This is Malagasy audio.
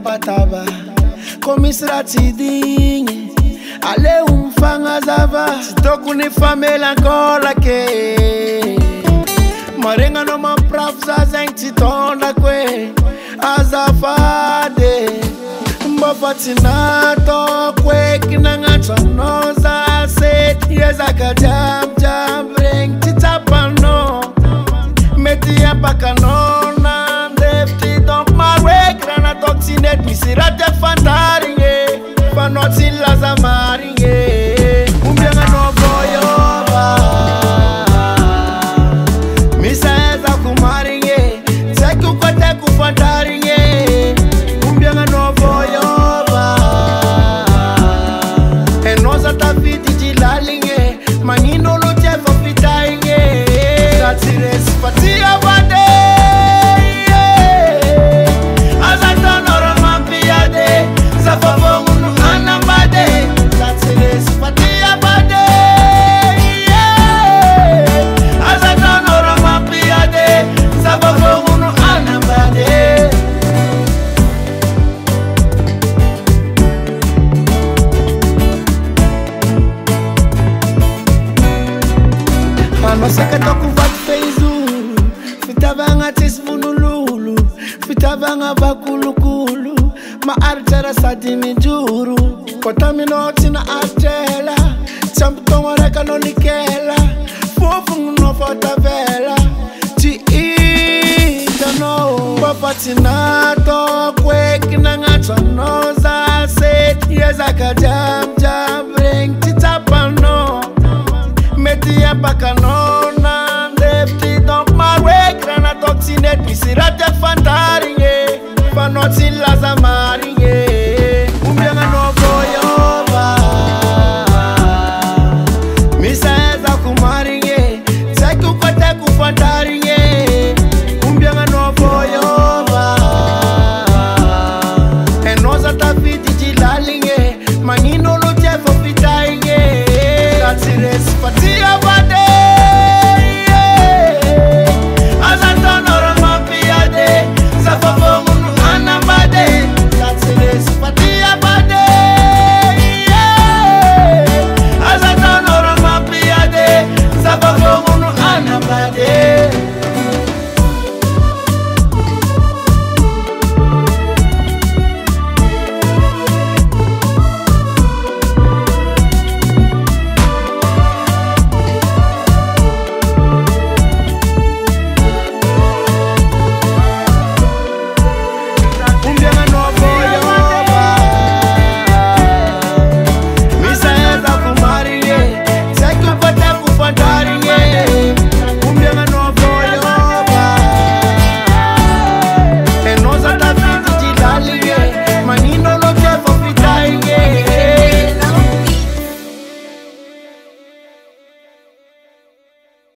taba komisrati dinye ale umfanga zava sitoku ni famela kola ke marenga no ma prof za zenti tonda kwe azafade mbafatina to kwe kinanga chonoza set yezaka jam bring titapano meti apakanona defti donc marwe grana toxinet misirate fantaringe fanoti lazamaringe umbianga no boyoba miseza kumaringe seku kote kufantaringe umbianga no boyoba enoza tafiti jilalinge manino lo jefo fitainge zatires fatia wade azatano romampiade zafavongu anambade zatires fatia wade azatano romampiade zafavongu anambade Manoseka toku vat feizulu Fitabanga tisfunululu Fitabanga bakulukulu Ma artera sadimi juru Kota minoti na artela Champutongo reka no likela Fofungu no fotavela Chi ita no Papatina kwe kinanga chonoza Set yezaka jam bring titapano meti apakanona defti donc marwe grana toxinet misirate fantaringe fanoti lazamari